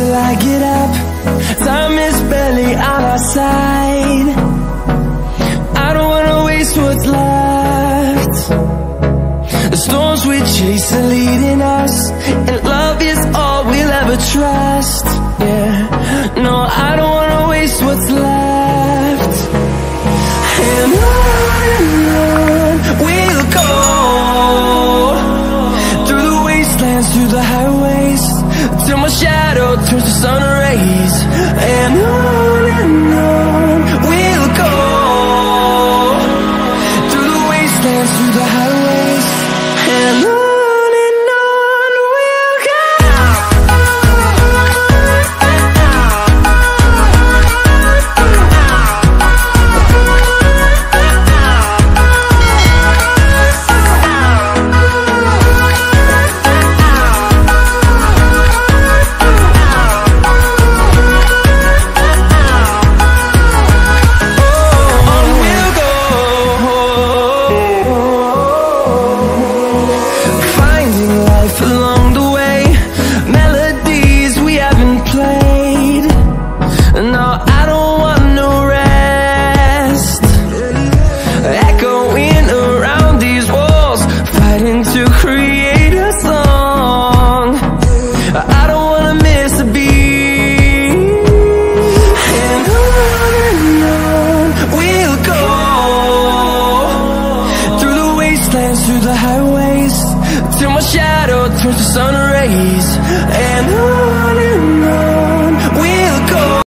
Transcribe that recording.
till I get up. Time is barely on our side. I don't wanna waste what's left. The storms we chase are leading us, and love is all we'll ever trust. Yeah, no, I don't wanna waste what's left. And on we'll go, through the wastelands, through the highways, till my shadow turns to sun rays. And on we'll go, through the wastelands, through the highways, and on we'll go. Through the highways, till my shadow turns to sun rays.